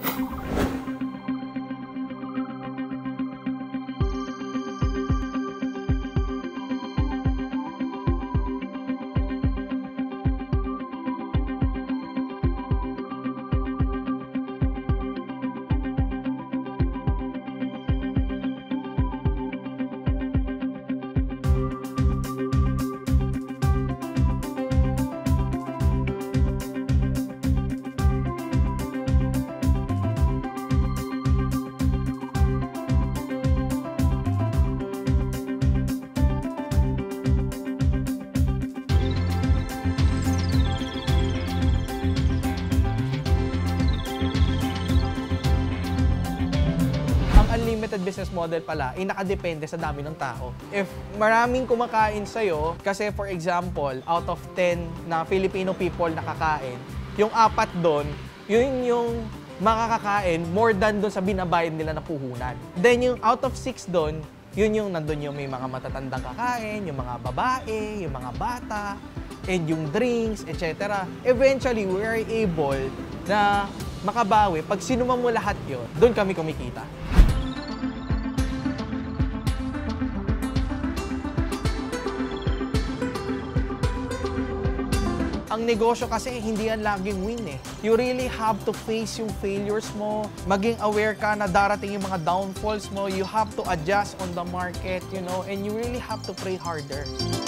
Unlimited business model pala ay nakadepende sa dami ng tao. If maraming kumakain sa'yo, kasi for example, out of 10 na Filipino people nakakain, yung 4 doon, yun yung makakakain more than doon sa binabayad nila na puhunan. Then yung out of 6 doon, yun yung nandun yung may mga matatandang kakain, yung mga babae, yung mga bata, and yung drinks, etc. Eventually, we are able na makabawi. Pag sinuman mo lahat yun, doon kami kumikita. Ang negosyo kasi hindi yan laging win eh. You really have to face yung failures mo, maging aware ka na darating yung mga downfalls mo, you have to adjust on the market, you know, and you really have to pray harder.